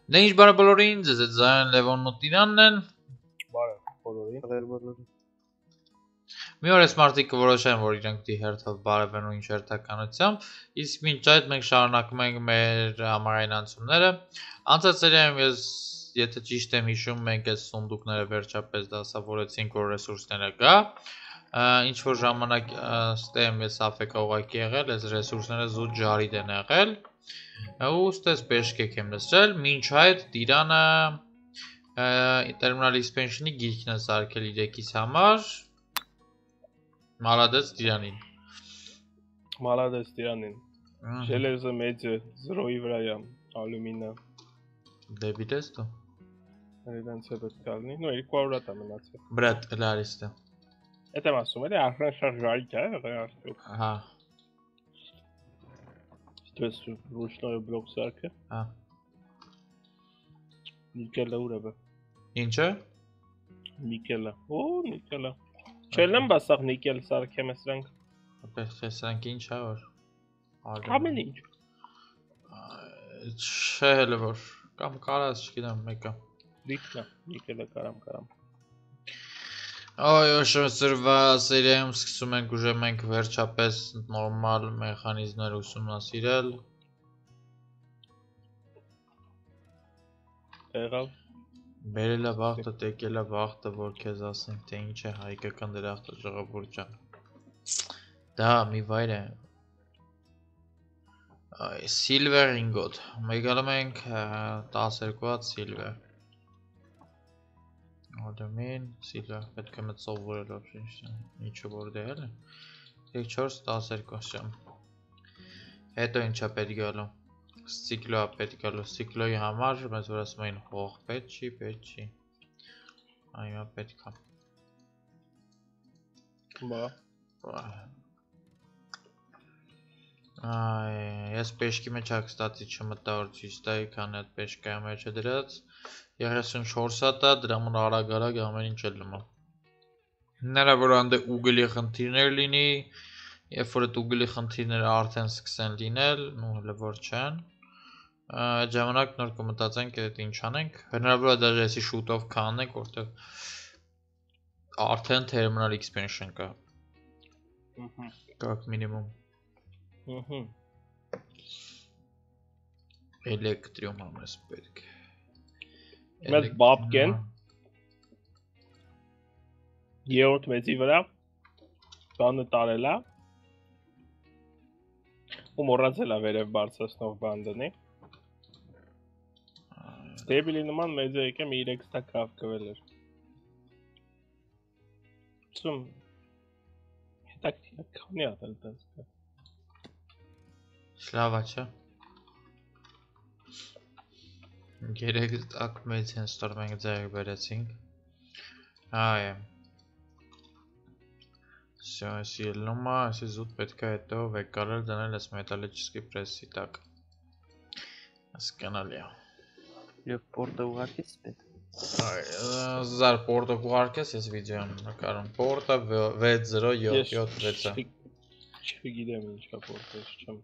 Դե ինչ բարը բոլորին, ձեզ այդ Զայան Լևոնն ու Տիրանն են։ Բարև բոլորին։ Մի օր այս մարդիկ կորոշեն, որ իրենք դի հերթով բարև են ու ինչ հերթականությամբ, իսկ մինչ այդ մենք շարունակում ենք մեր համարային անցումները։ Անցած սերիայում ես, եթե ճիշտ եմ հիշում, մենք այս սունդուկները վերջապես դասավորեցինք, որ ռեսուրսները կա։ Ինչ որ ժամանակ ստեմ ես աֆեկա ուղակի եղել, այս ռեսուրսները զուտ ջարիդ են եղել։ Ու ստես բեշկեք եմ լսրել, մինչ այդ Տիրանը Terminal Expansion-ի գիրքն է սարքել իր եկիս համար։ Մալադեց Տիրանին։ Մալադեց Տիրանին։ Железо մեջը 0-ի վրայա, ալյումինը։ Դեպի տես դու։ Այդանց է պետք է լինի, նո 200 հատ է մնացել։ Բրատ, լարիստը։ Էդ եմ ասում, էլի արդեն շարժարիք է, արդյոք։ Հա։ Դες ռուշնորը բլոկ սարքը։ Հա։ Նիկելը ուր է բա։ Ինչը։ Նիկելը։ Օ, նիկելը։ Չելնեմ բասախ նիկել սարքեմ սրանք։ Ապետ սրանք ինչ է որ։ Ամեն ինչ։ Չէ հələ որ կամ կարած չգիտեմ մեկը։ Դիքնա, նիկելը կարամ։ Այո, շնորհսրվա սերիայում սկսում ենք ուժը մենք վերջապես նորմալ մեխանիզմներ ուսումնասիրել։ Եղավ։ Բերելա վախտը, տեկելա վախտը, որ քեզ ասենք, թե ինչ է հայկական դրախտը ժողովուրդ ջան։ Դա մի վայր է։ Silver ingot։ Մեգալում ենք 12 հատ silver։ Ադամին, silver, պետք է մեծ սովորել вообще, ինչը որ դել է։ 3-4-12 շամ։ Հետո ինչա պետք գալու։ Սիկլո պետք գալու, սիկլոյի համար մեզ որ ասում էին հող պետք չի։ Այո, պետք է։ Բա։ Ես պեշկի մեջ կստացի չմտա որ ցույց տայի, քանի այդ պեշկայի մեջ է դրած 34 հատ է, դրա համար արագ ամեն ինչ է լնում։ Հնարավոր է անդե ուգլի խնդիրներ լինի, երբ որ այդ ուգլի խնդիրները արդեն սկսեն լինել, ու հələ որ չեն։ Այդ ժամանակ նոր կմտածենք այդ ինչ անենք, հնարավոր է դաժե էսի շուտով կանենք, որտեղ արդեն terminal expansion կա։ Как минимум։ Էլեկտրիում ամես պետք։ Մեծ բաբկեն երրորդ մեծի վրա բանը տարելա ու մոռացել է վերև բարձրացնող բան դնի Ստեբիլի նման մեծը եկեմ 3 տակ հավկվել էր Սում հետաքրքիր քանի ատել դասը Շլավա չէ։ 3 տակ մեծ են ստոր մենք ձեռք բերեցինք։ Այո։ Всё, если լոմա, если զուտ պետք է հետո վեկարել դնել այս մետալիչսկի պրեսի տակ։ Հասկանալի է։ Եվ պորտը ուղարկես պետք։ Զար պորտը ուղարկես, ես վիդեո եմ նկարում։ Պորտը 6077 Չգիտեմ ինչա պորտես չեմ։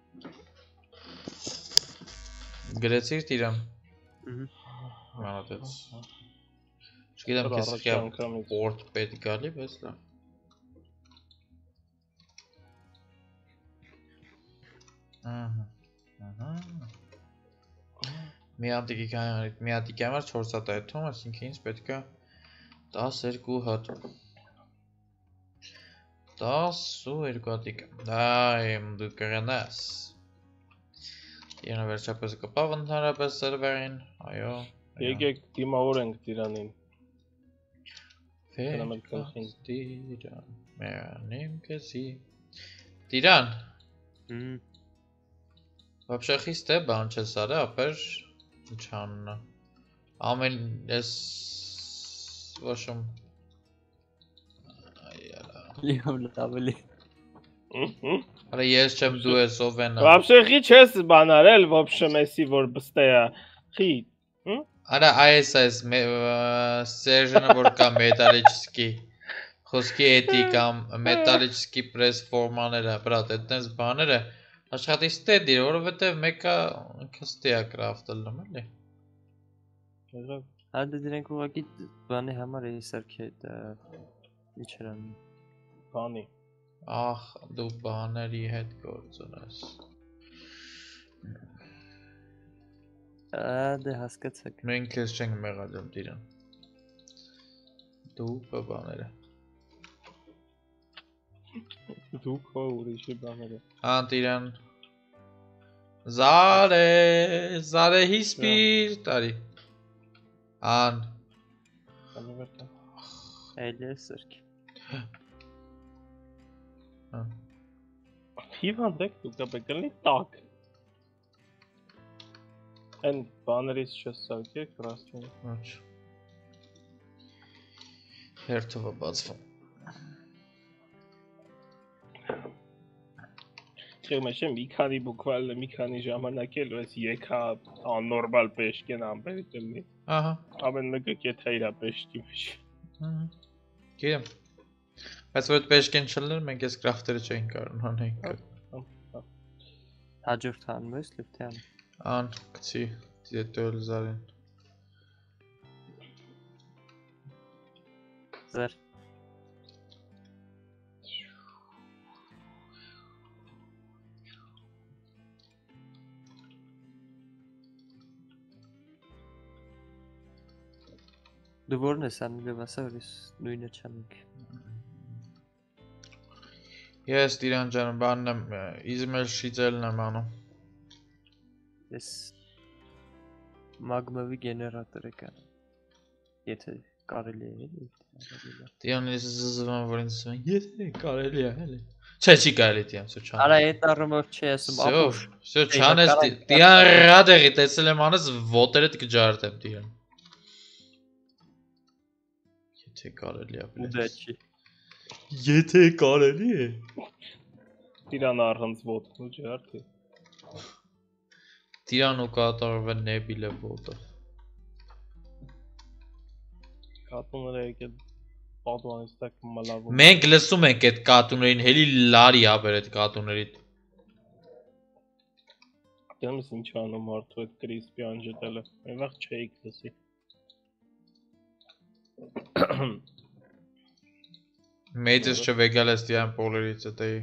Գրեցիր Տիրան։ Մանատեց։ Չգիտեմ քեզ պորտ պետք գալի, բայց լավ։ Մի հատիկի համար 4 հատ այդում, այսինքն ինձ պետք է 12 հատ։ 12 հատիկ։ Այ դու կգնաս։ Իրանը վերջապես կպավ ընդհանրապես սերվերին, այո։ Եկեք դիմավորենք Տիրանին։ Տիրան, մերնեմ քեզի։ Տիրան։ Вообще խիստ է, բան չես արել, ապեր ինչ անունը։ Ամեն ես ոչմ Լավելի։ Արա ես չեմ դու ես ով են։ Вообще խի չես բան արել, вообще մեսի որ բստեա։ Խի։ Արա այս Սերժանը որ կա մետալիչսկի խոսքի էտի կամ մետալիչսկի պրես ֆորմաները, բրատ, այդտենց բաները աշխատի ստեդի, որովհետև մեկը ինքը ստեա կրաֆտելում էլի։ Եղավ։ Հա դե դրանք ուղղակի բանի համար էի սարքետ ինչեր անում։ Բանի։ Ախ, դու բաների հետ գործ ունես։ Դե հասկացեք։ Մենք քեզ չենք մեղադրում Տիրան։ Դու բաները։ Դու քո ուրիշի բաները։ Ան Տիրան։ Zare hiçbir tarih. An. Անիվերտա։ Այլ է սարք։ Հիվանդ եք դու կապեկլի տակ։ Են բաներից չսարքեք ռաստուն։ Ոչ։ Հերթովը բացվում։ Չեմ մի քանի բուկվալ մի քանի ժամանակ էլ էս եկա աննորմալ պեշկեն ամբերիտելի։ Ահա։ Ամեն մեկը կեթա իրա պեշկի մեջ։ Գիտեմ։ Բայց որ պեշկեն չլներ մենք այս կրաֆտերը չէինք կարող անենք։ Հաջորդ անում ես լիփթյան։ An, գցի, դետոլ զարեն։ Զար։ Դու որն ես անում եւ ասա որ ես նույնը չանենք։ Ես Տիրան ջան, բանն եմ Իզմել շիծելն եմ անում։ Ես մագմավի գեներատոր եկա։ Եթե կարելի է էլի։ Տիրան ես զզվում որ ինձ ասում եթե կարելի է էլի։ Չէ, չի կարելի Տիրան, սա չան։ Արա այդ առումով չի ասում ապուշ։ Всё, չանես Տիրան ռադեղի տեսել եմ անես ոտերդ կջարդեմ Տիրան։ Եթե կարելի է, Ու դա չի։ Եթե կարելի է։ Տիրան առանց ոտն ու ջարդի։ Տիրան ու կատարվը նեբիլը ոտը։ Կատուները եկել պատուանից տակ մալավում։ Մենք լսում ենք այդ կատուներին, հելի լարի ապեր այդ կատուներիդ։ Դեմս ինչ անում մարդու այդ կրիսպի անջետելը։ Այնվաղ չէիք լսի։ Մեջս չվեգալ ես Տիրան պոլերից էտեի։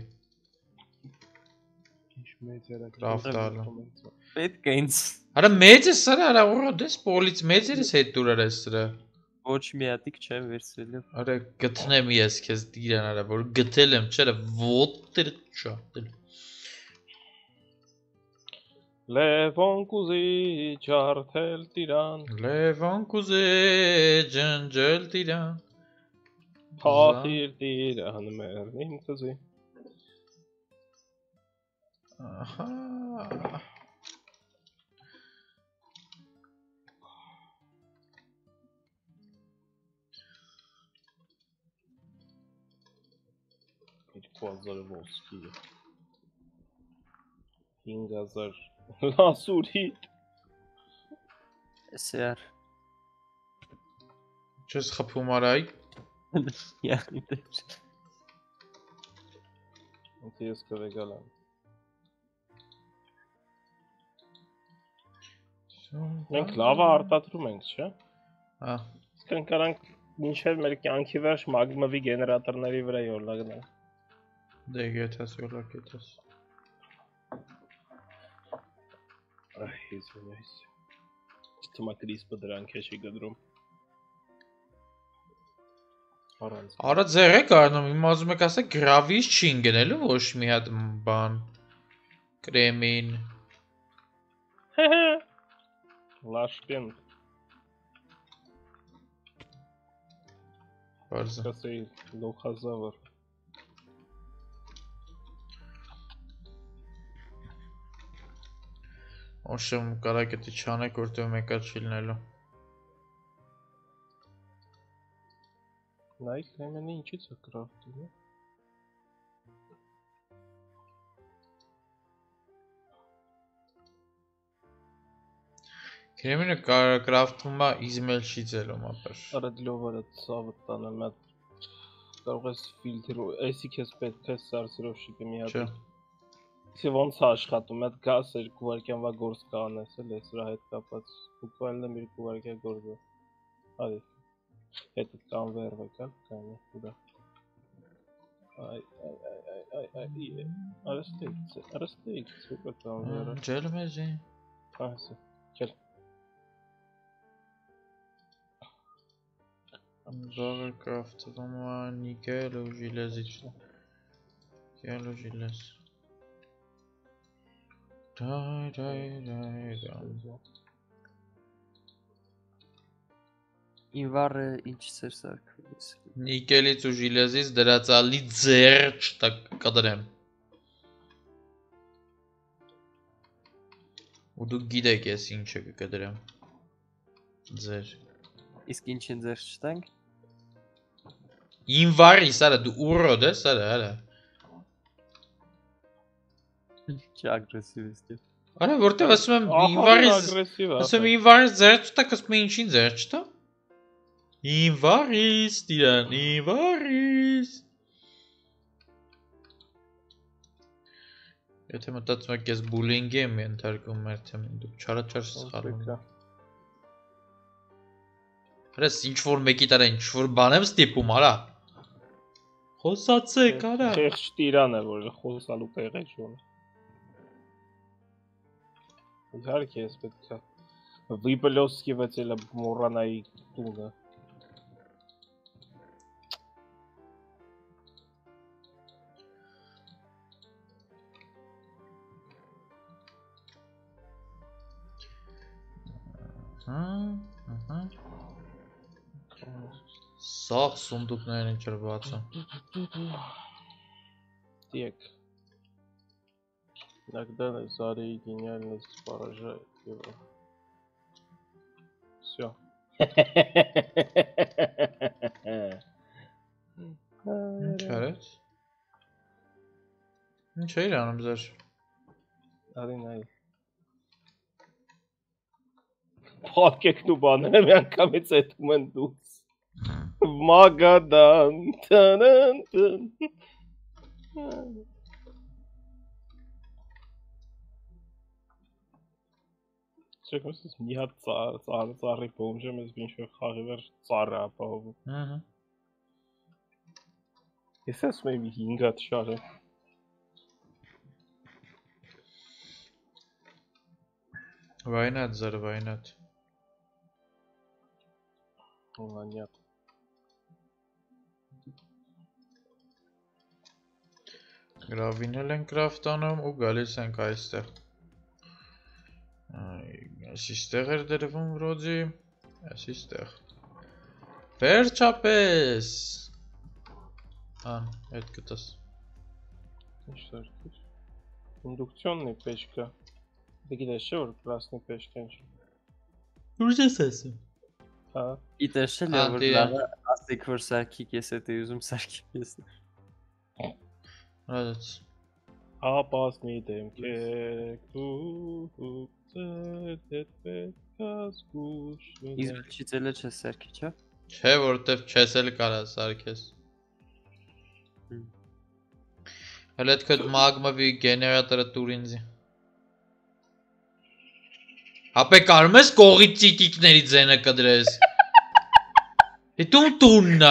Ինչ մեծ era Ռաֆտալը։ Պետք է ինձ Արա մեջս սրա, արա ուրա դես պոլից մեջերս հետ դուրար ես սրա։ ոչ մի հատիկ չեմ վերցրել։ Արա գտնեմ ես քեզ Տիրան արա, որ գտել եմ, չէ՞ ոտեր չատել։ Լևոն կուզի ջարդել Տիրան, Լևոն կուզե ջնջել Տիրան։ փախիր Տիրան մերնին կուզի։ Ահա։ Երկու ոսկի 5000 լասուրի Սեր։ Չես խփում արայ։ Յա։ Ինքը ես կվեգալ եմ։ Մենք լավա արտադրում ենք, չէ՞։ Հա։ Իսկ կարանք մինչև մեր կյանքի վերջ մագմավի գեներատորների վրա յոլագնանք։ Դե գետաս յոլա գետաս։ Այ իզունայս։ Չթվում է կրիսպը դրանք է չի գդրում։ Առանց։ Արա ձեր եք արնում, իմ ասում եք ասեք գրավիչ չի ընկնելու ոչ մի հատ բան կրեմին։ Լաշկեն, Բարձր։ կասեի լոխազավր։ Օշեմ կարակետի չանեք, որտեղ մեկա չի լինելու։ Նայք լեմենի ինչից է կրաֆտում, է։ Կրեմինը կրաֆտվում է իզմել շիծելում ապեր։ Արա դլովարը ծավը տանեմ, կարող ես ֆիլտրով, էսի քեզ պետք է սարսրով շիկը մի հատ։ Չէ։ Իսկ ոնց է աշխատում, այդ գաս 2 վայրկյանվա գործ կանես, էլ է սրա հետ կապած։ Բուկվալն 2 վայրկյան գործ է։ Արի։ Հետո կանվերվը կա, կանե, ուրա։ Ay. Arastik, super կանվերը։ Ջելմեզի։ Ասա, գել։ Զորը կրաֆտվում է նիկել ու ժիլեզից։ Նիկել ու ժիլեզ։ Դայ։ Ինվարը ինչ ծեր սարքվես։ Նիկելից ու ժիլեզից դրած ալի ձեր կդրեմ։ Ու դուք գիտեք ես ինչը կդրեմ։ Ձեր։ Իսկ ինչին ձեր չտանք։ Ինվարի սարը դու ուրոդ ես սարը հələ։ Չի ագրեսիվ ես դե։ Արա որտեղ ասում եմ ագրեսիվ է։ ասում եմ ինվարի ձեր չտակ ասում եմ ինչին ձեր չտա։ Ինվարիս տիրան ինվարիս։ Եթե մտածում եք ես բուլինգի եմ ենթարկում մեր թեմին դուք չարաչար սխալում։ Հրես ինչ որ մեկի տարա ինչ որ բան եմ ստիպում արա։ Խոսացեք արա։ Խեղճ տիրան է որ խոսալու տեղը չունի։ Իհարկե ես պետք է Վիպլովսկի վեցելը մոռանայի տունը։ Սաղ սունդուկներն ինչ էր բացում։ Տիեք։ Иногда Зарей гениальность поражает его. Всё. Ինչ արեց։ Ինչ էր անում ձեր։ Արինայ։ Փակեք դու բաները մի անգամից այդում են դուս։ Մագադան տանան։ Չեկոս մի հատ ծառի բոմժեմ ես ինչ-որ խաղի վեր ծառը ապահովում։ Ահա։ Ես ասում եմ 5 հատ շարը։ Վայնատ ձեր վայնատ։ Понятно. Գրավինել են կրաֆտանում ու գալիս ենք այստեղ։ Այսիստեղ էր դրվում վրոձի, այսիստեղ։ Վերջապես։ Այդ կտաս։ Ինչ սարքիր։ Ինդուկցիոննի պեչկա։ Դե գիտես չէ որ կլասնի պեչկա ինչ։ Ուր ես ասում։ Հա։ Իտեշել է որ լավը ասեք որ սարքիկ ես էդ ուզում սարքիկ ես։ Հրադեց։ Ապասնի դեմքեք ու ծետպետկասկուշ։ Իսկ չիցելը չես սարքի չէ։ Չէ որտեվ չես էլ կարա սարքես։ Հələ այդ քդ մագմավի գեներատորը տուր ինձի։ Հապե կարում ես կողի ծիտիկների ձենը կդրես։ Հետում տուննա։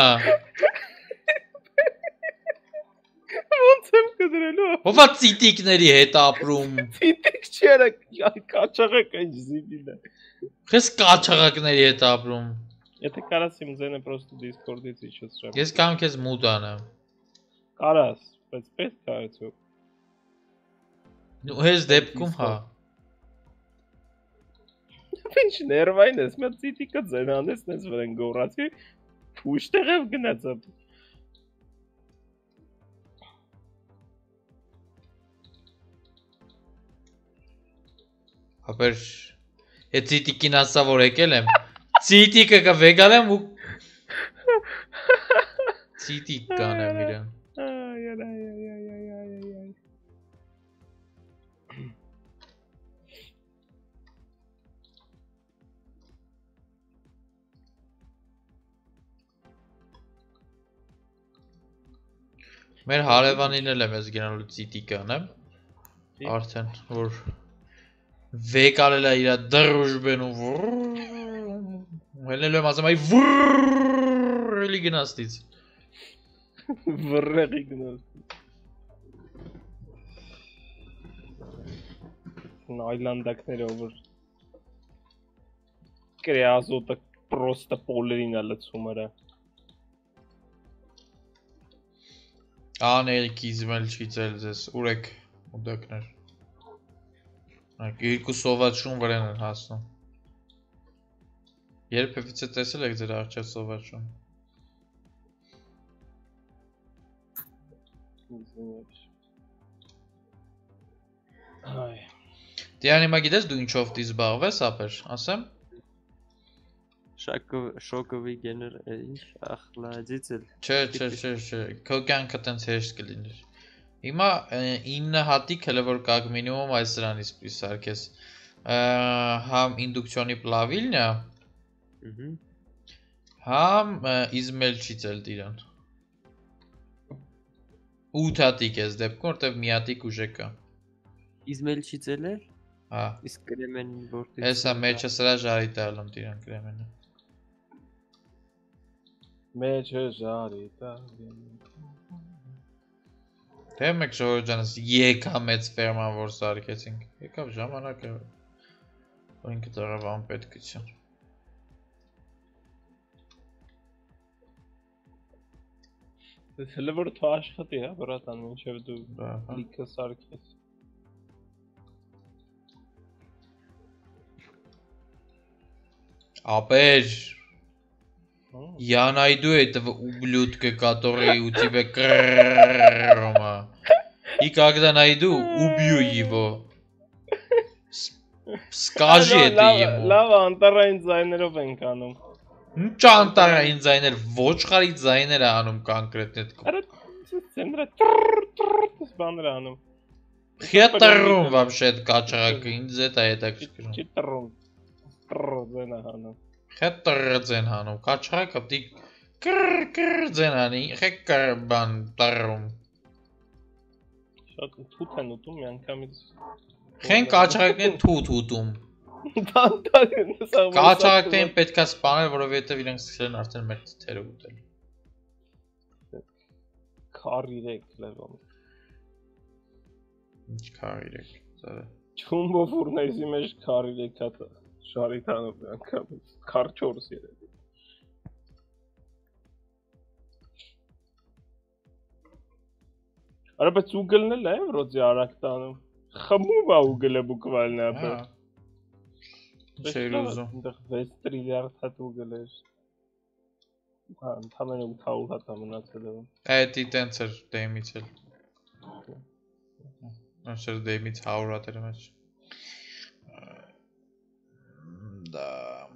Ոնց եմ կդրելու։ Ովա ծիտիկների հետ ապրում։ Ցիտիկ չերը կաչաղակ ինչ զիբիլը։ Խես կաչաղակների հետ ապրում։ Եթե կարաս իմ ձենը պրոստը Discord-ից իջեցրեմ։ Ես կամ քեզ մուտ անեմ։ Կարաս, բայց պետք է այդու։ Ու հես դեպքում հա։ Ինչ ներվային ես, մի ցիտիկը ձեն անես, նես վրան գորացի, փուշտեղև գնացա։ Ապեր այդ ծիտիկին ասա որ եկել եմ։ Ծիտիկը կվեգալեմ ու ծիտիկ կանեմ իրեն։ Մեր հարևանին էլ եմ ես գնալու ծիտիկ անեմ։ Արդեն որ վեկալել է իր դրուժբեն ու հելնելու եմ ասեմ այ էլի գնաստից Վռեղի գնաց։ Այլանդակներով որ կրեազոտը պրոստը պոլերին է լցում արա։ Աներիքիզ մել չի ծել ձեզ ուրեք ուդակներ երկու սովաչուն վրեն են հասնում երբևիցե տեսել եք ձեր արջա սովաչուն Դիան հիմա գիտես դու ինչով դի զբաղվես ապեր ասեմ Շոկովի գեներ ինչ ախլաջիցել Չէ քո կյանքը տենց հեշտ կլիներ Հիմա 9 հատիկ հələ որ կակ մինիմում այս սրանից սարքես համ ինդուկցիոնի պլավիլնյա համ իզմելչից էլ դիրան 8 հատիկ ես դեպքում որտեվ մի հատիկ ուժե կա Իզմելչից էլ էր Հա իսկ կրեմենին որտեղ Հեսա մեջը սրա ժարիտը ալում դիրան կրեմենը Մեջը ժարիտը Թե մեկ ժողոր ջանս եկա մեծ ֆերման որ սարքեցինք Եկավ ժամանակը որ ինքը դարավ անպետքություն Հələ որ թո աշխատի հա բրատան մինչև դու լիքը սարքես Ապեր Я найду этого ублюдка, который у тебя Рома. И когда найду, убью его. Скажи это ему. Լավ անտարային ձայներով ենք անում Ինչ անտարային ձայներ, ոչխարի ձայներ է անում կոնկրետ Արա ծենդրա բաներ անում Խետրում вообще это կաչարակը, ինձ էտ է հետաքրքրում Չի տրում ձենա անում Խետրը ձեն հանում, կաչարակը պտի կր ձեն հանի, խեկր բան տարում Շատ թութ են ուտում մի անգամից Խեն կաչարակն են թութ ուտում Տանտարին Կաչարակներին պետք է սպանել, որովհետև իրենք սկսել են արդեն մեր թերը ուտել Քար 3 լևոն Ինչ քար 3 Չումբո ֆուրներսի մեջ քար 3 հատ շարիտանով մի անգամից քար 4 երևի Արա բայց ուգլն էլ է վրոձի արագ տանում Խմում է ուգլը բուկվալն է ապը Չէր ուզում Այնտեղ 6 տրիլիարդ հատ ուգլ էր Հա, ընդամենը 800 հատ ամնացել է Այդի տենց էր դեմից էլ Նոց էր դեմից 100 հատ էր մեջ Da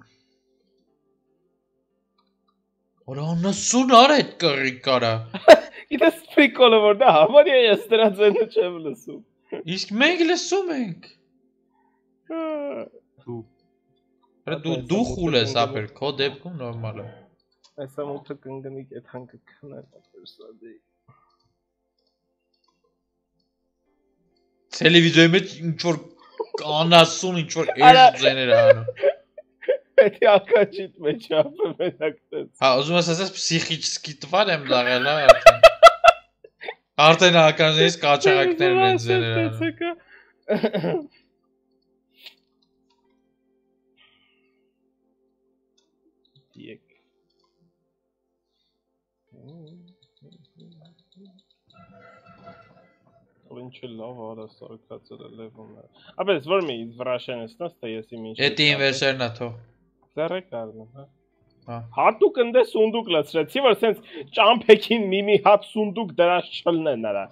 Ora nasıl aret կռի կարա Գիտես պրիկոլը որ դա համարյա ես դրա ձենը չեմ լսում Իսկ մենք լսում ենք Դու խուլ ես ապեր, քո դեպքում նորմալ է Այս ամոթը կնգնիկ էդ հանկը կխնայ ապերսադեի Տելևիզիոյի մեջ ինչ-որ կանասուն, ինչ-որ էժ ձեներ է անում Պետի ակաչիտ մեջ ապը մենակ տեց Հա, ուզում ես ասես պսիխիչսկի տվար եմ դաղել, հա, արդեն հականներից կաչարակներն են ձեներ անում Դիեք Ինչը լավ արա սարքացել է լևոն է Ապես որ մի վրաշեն եսնաս թե եսի մինչ Էդի ինվերսերն է թո Ձեռեք արնում, հա Հա Հատուկ ընդե սունդուկ լցրեցի, որ սենց ճամփեքին մի հատ սունդուկ դրած չլնեն նրա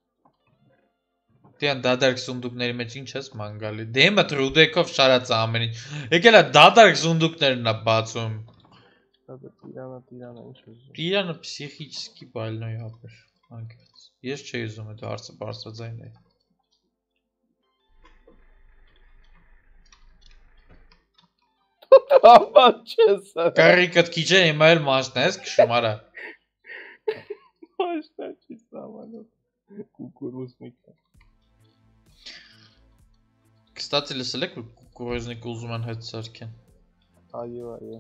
Դիան դադարք սունդուկների մեջ ինչ ես մանգալի Դեմը տրուդեկով շարած ամեն ինչ Եկել է դադարք սունդուկներն է բացում Տիրանը ինչ ուզում Տիրանը պսիխիչսկի բալնոյ ապեր Ես չէի ուզում այդ հարցը բարձրաձայն է Տավան չես Կարիկըտ քիչ է հիմա էլ մաշն ես քշում արա Մաշնա չի սամանով Կուկուրուսնիկը Կստացի լսել եք, որ կուրեզնիկ ուզում են հետ սարքեն։ Այո, այո։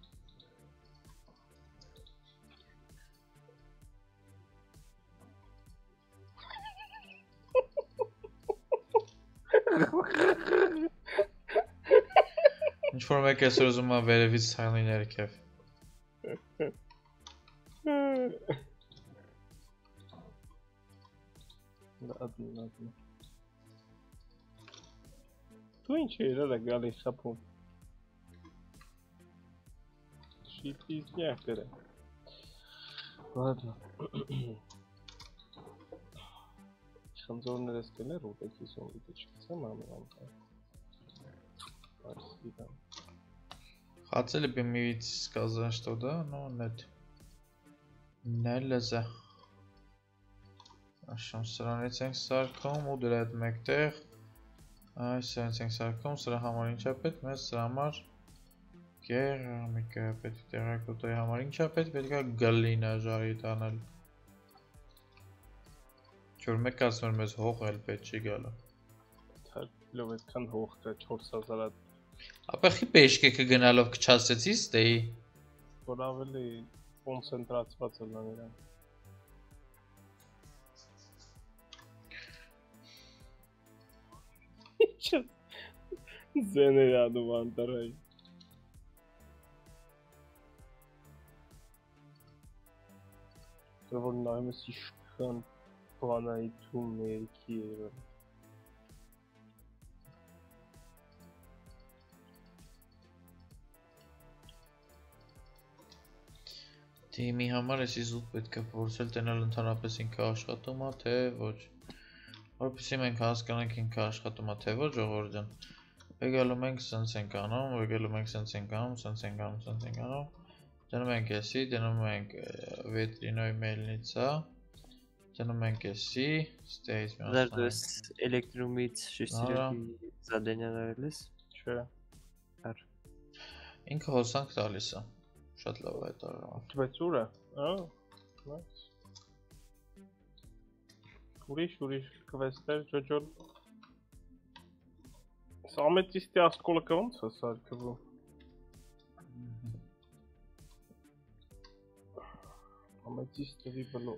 Ինչ-որ մեկ այսօր ուզում է վերևից ցայլի ներքև։ Ладно։ Դու ինչ էր գալիս շապում։ Շիպիզնյակը։ Ладно։ Խնձորներս կներ ու տեքիսում դե չկցեմ ամեն Спасибо. Хотели бы мы ведь сказать, что да, но нет. Нельзя. Աշան սրանից ենք սարքում ու դրա հետ մեկտեղ այս սրանից ենք սարքում, սրա համար ինչ է պետք, մեզ սրա համար կերամիկա պետք, տերակոտայի համար ինչ է պետք, պետք է գլինա ժարի տանել։ Չոր մեկ ասում էր մեզ հող էլ պետք չի գալը։ Լավ այդքան հող կա 4000 Ապա խի պեշկեքը գնալով կչացեցի ստեի։ որ ավելի կոնցենտրացված է նրան։ Ձեներ անում անտարայ։ Որ նայում ես իշքան բանայի թում ներքի է։ Թիմի համար էսի զուտ պետք է փորձել տենալ ընդհանրապես ինքը աշխատում է, թե ոչ։ Որպեսզի մենք հասկանանք ինքը աշխատում է, թե ոչ, ժողովուրդ ջան։ Եկալու մենք սենց ենք անում, եկալու մենք սենց ենք անում, սենց ենք անում, սենց ենք անում։ Դնում ենք էսի, դնում ենք վետրինոյ մելնիցա, դնում ենք էսի, ստեյից մի Դու ես էլեկտրոմից շեշտիրի զադենյան արելես։ Չէ։ Ինքը հոսանք տալիս է։ Շատ լավ է տարավ։ Բայց ուր է։ Nice։ Ուրիշ կվեստեր ջոջոլ։ Սամետիստի ասկոլը ոնց է սարքվում։ Ամետիստի բլո։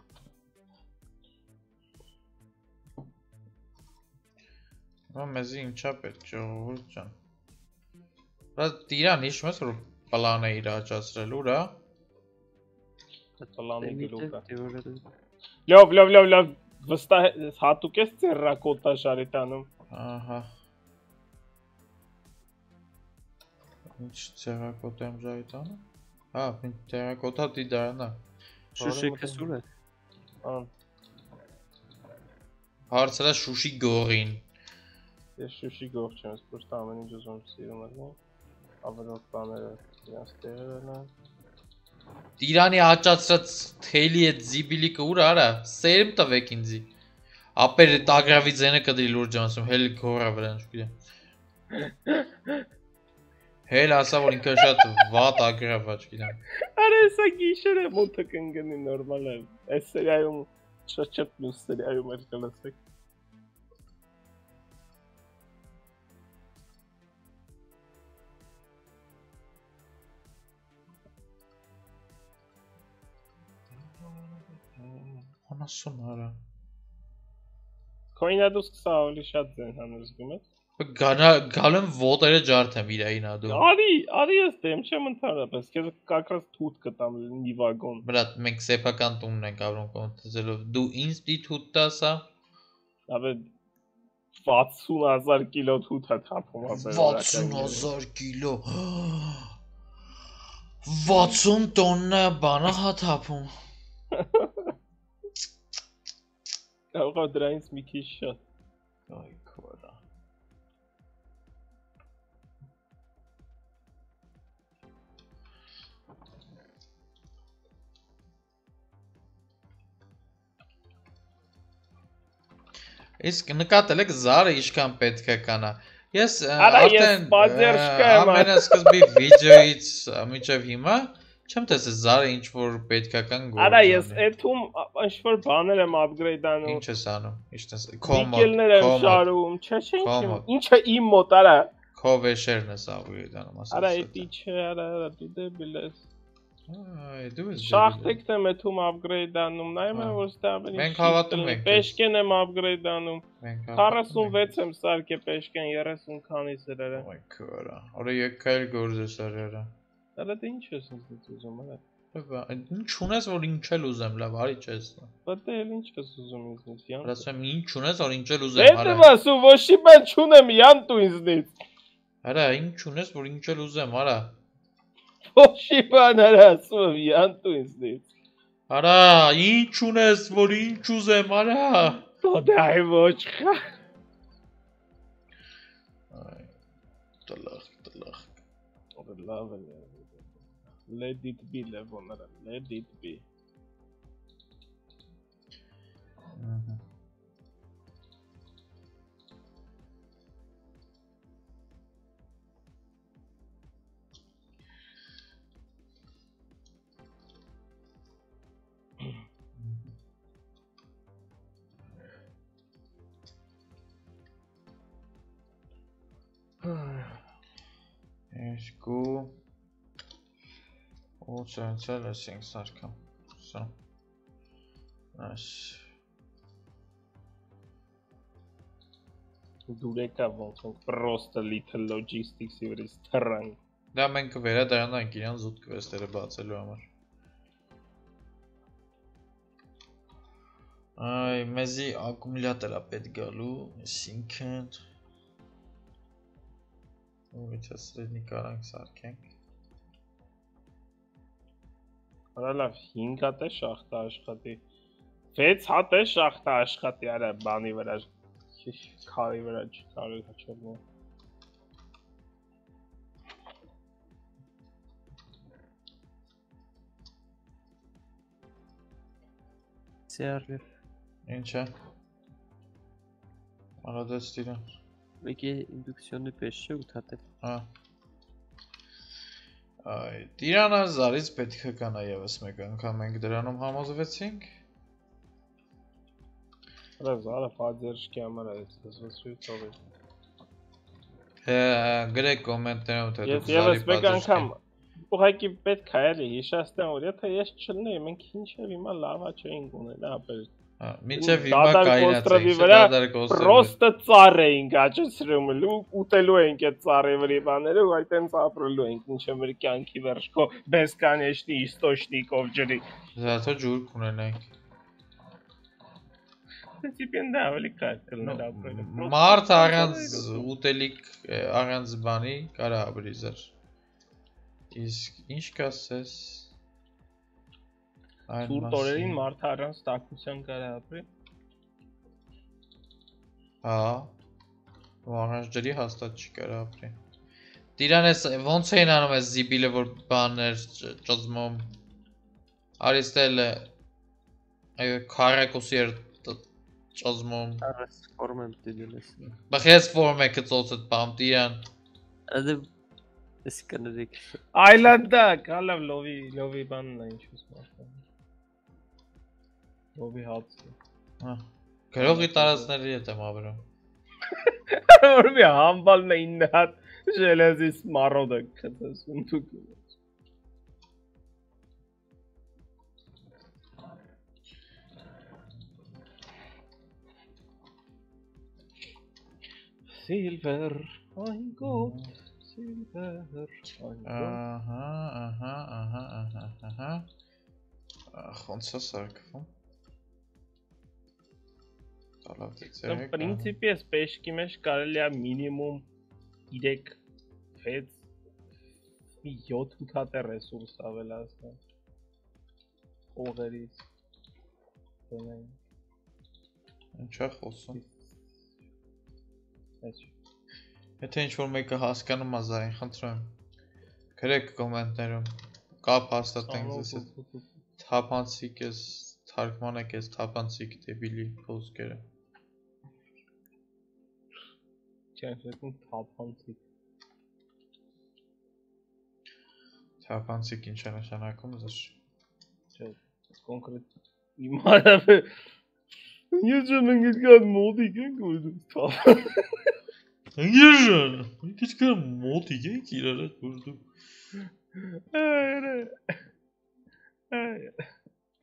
Մեզի ինչա պետք ժողովուրդ ջան։ Բայց Տիրան հիշում ես որ պլանը իր աճացրել ուր է։ Պլանի գլուխը։ Լավ, վստահ հատուկ ես ծերրակոտա շարիտանում։ Ահա։ Ինչ ծերրակոտա եմ շարիտանում։ Հա, ծերրակոտա դիդարանա։ Շուշիկը սուր է։ Հարցրա Շուշի գողին։ Ես Շուշի գող չեմ, ես պրոստը ամեն ինչ ուզում սիրում եմ։ Ավելորդ բաները իրենց տեղերն են։ Տիրանի աճացրած թելի այդ զիբիլիկը ուր արա, սերմ տվեք ինձի։ Ապեր այդ ագրավի ձենը կդրի լուրջ եմ ասում, հել գորա վրան չգիտեմ։ Հել ասա որ ինքը շատ վատ ագրավ է չգիտեմ։ Արա սա գիշեր է մոթը կընկնի նորմալ է։ Այս սերիայում շատ մյուս սերիայում էլ կլսեք։ Անասուն արա։ Քոյնադուս կսա ավելի շատ ձեն հանր զգում ես։ Գալեմ ոտերը ջարդեմ իրային ադու։ Արի ես դեմ չեմ ընդհանրապես, քեզ կակրած թութ կտամ մի վագոն։ Բրատ, մենք սեփական տունն ենք ապրում կոնտեզելով։ Դու ինձ պիտի թութ տաս, հա։ Աբե 60000 կիլո թութ է թափում ապեր։ 60000 կիլո։ 60 տոննա բանա հա թափում։ Կարող է դրանից մի քիչ շատ։ Այ քորա։ Իսկ նկատել եք զարը ինչքան պետք է կանա։ Ես արդեն ամենասկզբի վիդեոից մինչև հիմա Չեմ տեսել Զարը ինչ որ պետքական Արա գործ ես անի։ էթում ինչ-որ բաներ եմ upgrade անում։ Ինչ ես անում։ Ինչ ես կոմոդ, Նիկելներ եմ շարում, չէ, ինչ Կոմոդ։ ինչը իմ մոտ արա։ քո վեշերն ես upgrade անում, Արա ասես։ էդի չէ, արա դու դեբիլ ես։ Այ դու ես։ Շախտեքն եմ էթում upgrade անում, նայում եմ որ ստա ավելի Մենք հավատում ենք քեզ։ Պեշկեն եմ upgrade անում։ Մենք 46 եմ սարքե պեշկեն 30 քանի սրերը։ Oh my god. Արա եկայլ գործ ես արյարա։ Արա դե ինչ ես ինձ ուզում, արա։ Ինչ ունես որ ինչ էլ ուզեմ, լավ, արի չես։ Բայց էլ ինչ ես ուզում ինձնից, յան։ Ասեմ ինչ ունես որ ինչ էլ ուզեմ, Դե ասու ոչի բան չունեմ, յան դու ինձնից։ Արա ինչ ունես որ ինչ էլ ուզեմ, արա։ Ոչի բան արա ասում, յան դու ինձնից։ Արա, ինչ ունես որ ինչ ուզեմ, արա։ Դայ ոչ խա։ Այ տլախ։ Լավ է։ Let it be, Levon, let it be. Երկու ու ցանցել ես ինձ սարքամ։ Սա։ Այս Դուրեկա ոնց ենք просто little logistics-ի վրից թռան։ դա մենք վերադառնանք իրան զուտ կվեստերը բացելու համար։ Այ մեզի ակումուլյատոր է պետք գալու, այսինքն Ուրիցա սրեդնիկ արանք սարքենք։ Արա լավ 5 հատ է շախտա աշխատի 6 հատ է շախտա աշխատի արա բանի վրա քարի վրա չկարի հաչողնա Սերլիվ Ինչ է։ Արադես տիրան։ Մեկի ինդուկցիոնի պես չէ 8 հատ է։ Հա։ Այ Տիրանը Զարից պետք է կանա եւս մեկ անգամ մենք դրանում համոզվեցինք։ Արա Զարը поддержки համար է զսվեցի թողի Գրեք կոմենտներում թե դուք Զարի поддержки ուղղակի պետք է էլի հիշեցնեմ որ եթե ես չլնեի մենք ինչեւ հիմա լավա չէինք ունել ապեր Միջև հիմա կայնացեք Պրոստը ծառ էինք աճեցրում ուտելու էինք այդ ծառի վրի բաները ու այդտենց ապրելու էինք ինչը մեր կյանքի վերջքո բեսկանեչնի իստոշնիկով ջրի Զաթո ջուր կունենանք Տիպին դա ավելի կարելի կլներ ապրել Մարդ առանց ուտելիք առանց բանի կարա ապրի զար Իսկ ինչ կասես Ցուրտ օրերին մարդը առանց տաքության կարա ապրի Հա ու առանց ջրի հաստատ չի կարա ապրի Տիրանես ոնց էին անում այս զիբիլը որ բաներ ճզմում Արիստելը քարակուսի էր ճզմում Արս ֆորմ եմ դիլես։ Բախես ֆորմ է կծոցդ բամ Տիրան Ադե էս կաներիկ։ Այլանդա կալավ լովի բանն է ինչ ուզում ասեմ Լովի հացը Հա գրողի տարածքների հետ եմ ապրում Որ մի համբալն է 9 հատ ժելեզի սմարոդը կտեսում դուք Silver, I'm gold, silver, I'm gold Ահա Ոնց է սարքվում Տալավ դիցեր Պրինցիպի ես պեշկի մեջ կարելի է մինիմում 3 6 7 հատ է ռեսուրս ավելացնել Օղերից Ինչ է խոսում Եթե ինչ-որ մեկը հասկանում է Զարին, խնդրում գրեք կոմենտներում կապ հաստատենք ձեզ հետ թափանցիկ ես թարգմանեք ես թափանցիկ դեբիլի խոսքերը Չեմ թափանցիկ Թափանցիկ ինչ է նշանակում զս։ Չէ, կոնկրետ իմ հարավը ես չեմ գիտեմ մոդիկ ենք որ թափ Եժան, ինչ կա մոտիկ եք իրար հետ որ դու։ Այ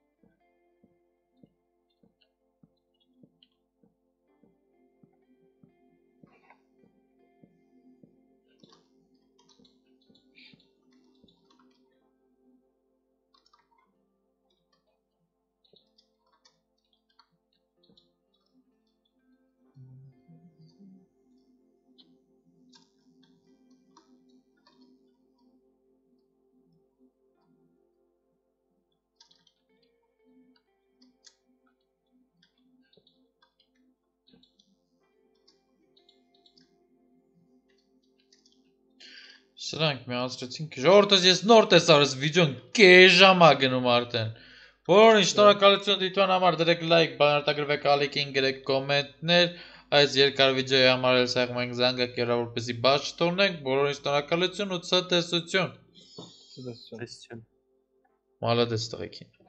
Սրանք միացրեցինք։ Ժողովուրդս ես նոր տեսա այս վիդեոն կես ժամ ա գնում արդեն։ Բոլորին շնորհակալություն դիտման համար դրեք լայք, բանարտագրվեք ալիքին, գրեք կոմենտներ։ Այս երկար վիդեոյի համար էլ սեղմ ենք զանգակերա որպեսզի բաց չթողնենք։ Բոլորին շնորհակալություն ու ցտեսություն։ Սուտեսություն Տեսություն։ Մալադես տղեկին։